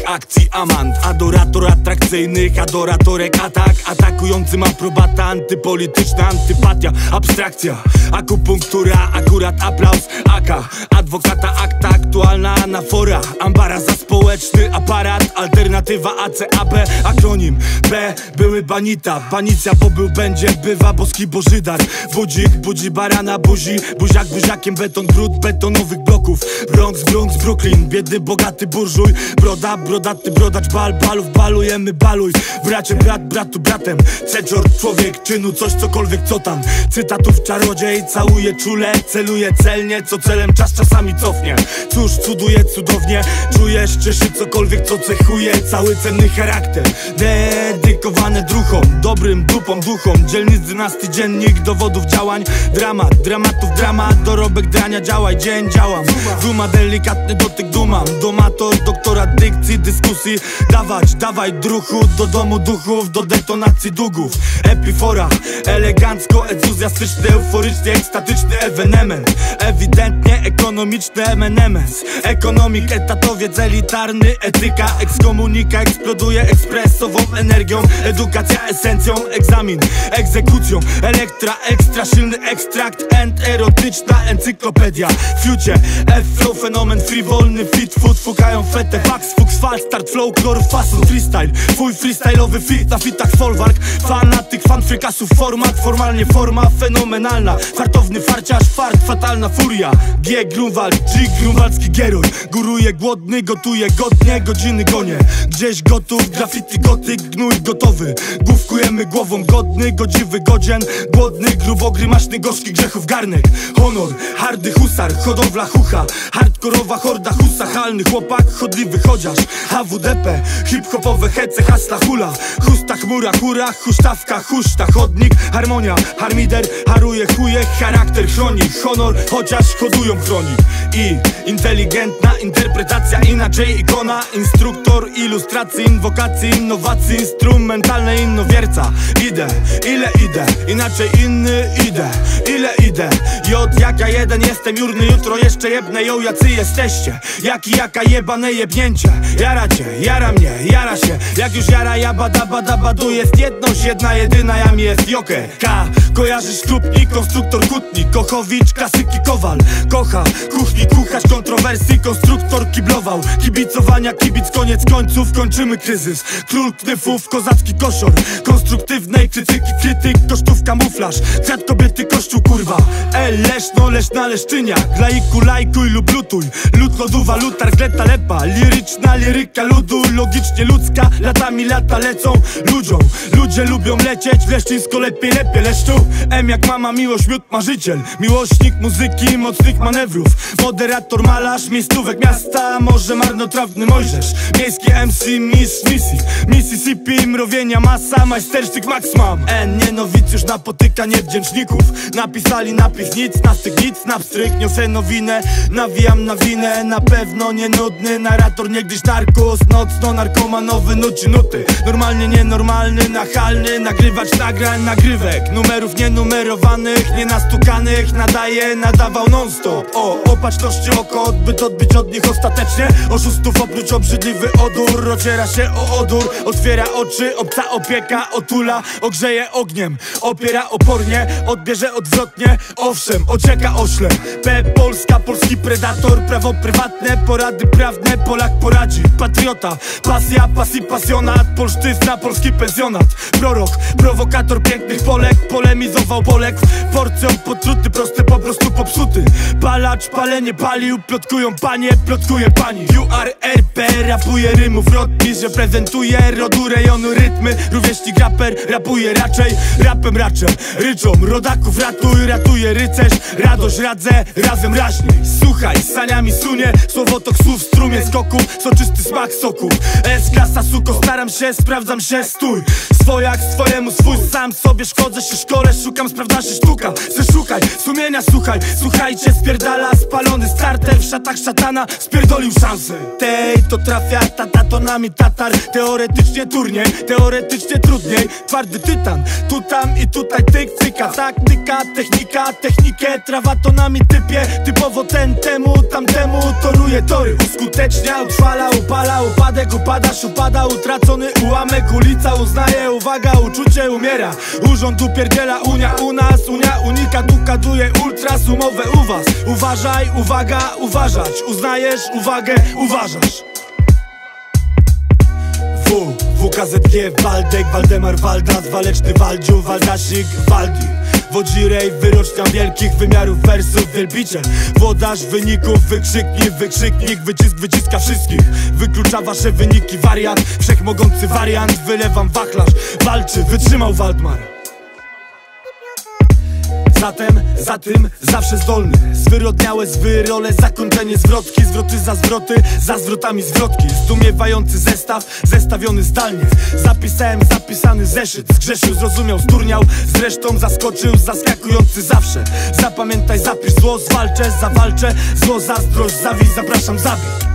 akcji amant, adorator atrakcyjnych adoratorek, atakujący ma probata, antypolityczna antypatia, abstrakcja, akupunktura, akurat aplauz, adwokata, akta, aktualna anafora, ambara za społeczny aparat, alternatywa ACAB, akronim B, były banita, banicja, bo był, będzie, bywa, boski bożydar, budzik, budzi barana, buzi, buziak, buziakiem, beton, brud, betonowych bloków, Bronx, Brooklyn, biedny, bogaty burżuj, broda, brodaty, brodacz, balów, balujemy, baluj, bracie, bratu, bratem, ceczor, człowiek, czynu, coś, cokolwiek, co tam, cytatów czarodziej, całuje czule, celuje celnie, co celem czas czasami cofnie, cóż, cuduje cudownie, czujesz, cieszy cokolwiek, co cechuje cały cenny charakter, dedykowane druchom, dobrym dupom, duchom, dzielnic, dynastii, dziennik, dowodów działań, dramatów, dramat, dorobek drania, działaj, dzień, działam, duma, delikatny dotyk, dumam, domator, doktorat dykcji, dyskusji, dawaj druchu, do domu duchów, do detonacji długów, epifora, elegancko, entuzjastyczny, euforycznie, ekstatyczny ewenement, ewidentnie ekonomiczny M&M's, ekonomik, etatowiec, elitarny, etyka, ekskomunika, eksploduje ekspresową energią, edukacja esencją, egzamin, egzekucją, elektra, ekstra, silny ekstrakt, erotyczna encyklopedia, future, F-flow, fenomen, free, wolny, fit, food, fukają fetę, fax, fuks, fal, start, flow, kolor, fason, freestyle, twój freestyle'owy fit, na fitach folwark, fanatyk, fan frykasów, format, formalnie forma fenomenalna, fartowny farciarz, fart, fatalna furia, G, Grunwald, G, grunwaldzki gieruj, góruje głodny, gotuje godnie, godziny gonie, gdzieś gotów, graffiti, gotyk, gnój gotowy, główkujemy głową, godny, godziwy, godzien, głodny, grubogrymaczny, gorzki grzechów garnek, honor, hardy husar, hodowla hucha, hardkorowa horda husa, halny chłopak, chodliwy chociaż, HWDP, hip-hopowe hece, hasla, hula, chusta, chmura, hura, huśtawka, huśta, chodnik, harmonia, harmider, haruje, chuje, charakter chroni, honor, chociaż hodują chroni i inteligentna interpretacja, inaczej ikona, instruktor, ilustracji, inwokacji, innowacji, instrumentalne, innowierca, idę, inaczej inny, ile idę, jaka jeden jestem, jurny, jutro jeszcze jebnę ją, jacy jesteście, jaka jebane jebnięcie, jara mnie, jara się, jak już jara, ja badu, jest jedność, jedna, jedyna, jam jest joker, K, kojarzysz klubnik, konstruktor, kutnik, Kochowicz, klasyki, kowal, kocha, kuchni, kucharz, kontrowersji, konstruktor, kiblował, kibicowania, kibic, koniec końców, kończymy kryzys, król knyfów, kozacki koszor, konstruktywnej krytyki, krytyk, kosztów, kamuflaż, kwiat kobiety, kościół, kurwa, leszno, leszna, leszczyniak, laiku, lajkuj lub lutuj, lud, lodu, waluta, gleta, lepa, liryczna, liryka ludu, logicznie ludzka, latami lata lecą ludziom, ludzie lubią lecieć, w Leszczyńsko lepiej leszczu, M jak mama, miłość, miód, marzyciel, miłośnik muzyki, mocnych manewrów, moderator, malarz, miejscówek miasta, może marnotrawny Mojżesz, miejski MC, misji, Mississippi, mrowienia masa, majstersztyk max mam, nie nowicjusz napotyka niewdzięczników, napisali napis nic, na styk nic, na pstryk, niosę nowinę, nawijam na winę, na pewno nie nudny, narrator niegdyś narkos, nocno narkomanowy, nuci nuty, normalnie nienormalny, nachalny, nagrywać nagrań, nagrywek, numerów nienumerowanych, nienastukanych, nadawał non stop, opatrzności oko, odbić od nich ostatecznie, oszustów oprócz obrzydliwy odór, ociera się o odór, otwiera oczy, obca opieka, otula, ogrzeje ogniem, opiera opornie, odbierze odwrotnie, owszem, ocieka ośle, P, Polska, polski predator, prawo prywatne, porady prawne, Polak poradzi, patriota, pasja, pasjonat, polszczyzna, polski pensjonat, prorok, prowokator pięknych Polek, polemizował Polek, porcją potruty, prosty, po prostu popsuty, palacz, palenie palił, plotkują panie, plotkuje pani, URRP, rapuje rymów, rotmistrz, reprezentuje rodu, rejonu, rytmy, rówieśnik raper, rapuje raczej, rapem raczej, ryczą, rodaków ratuje rycerz, radość radzę, razem raźniej, słuchaj, saniami sunie, słowotok słów, strumie skoków, soczysty smak soków, S-klasa, suko, staram się, sprawdzam się, stój, swojak swojemu, swój, sam sobie szkodzę się, szkole, szukam, sprawdza się sztuka. Se szukaj, sumienia słuchaj, słuchajcie, spierdala spalony starter w szatach szatana, spierdolił szansę. Tej to trafia, tata to nami tatar. Teoretycznie turniej, teoretycznie trudniej. Twardy tytan, tu tam i tutaj tyk, cyka. Taktyka, technika, technikę, trawa to nami typie. Typowo ten temu, tamtemu toruje tory. Uskutecznia, utrwala, upala, upadek, upadasz, upada. Utracony ułamek, ulica uznaje, uwaga, uczucie umiera. Urząd upierdziela, unia u nas, unia unika, dukaduje ultras umowe u was. Uważaj, uwaga, uważać, uznajesz, uwagę, uważasz. WKZG, Waldek, Waldemar, Waldas, Waleczny, Waldziu, Waldasik, Waldi. Wodzirej, wyrocznia wielkich wymiarów wersów, wielbiciel. Włodarz wyników, wykrzyknik, wycisk wyciska wszystkich. Wyklucza wasze wyniki, wariat, wszechmogący wariant. Wylewam wachlarz, walczy, wytrzymał Waldmar. Zatem, za tym zawsze zdolny. Zwyrodniałe zwyrole, zakończenie zwrotki. Zwroty za zwroty, za zwrotami zwrotki. Zdumiewający zestaw, zestawiony zdalnie. Zapisałem zapisany zeszyt. Zgrzeszył, zrozumiał, sturniał. Zresztą zaskoczył, zaskakujący zawsze. Zapamiętaj, zapisz zło, zwalczę, zawalczę. Zło, zazdrość, zawiść, zapraszam, zabij.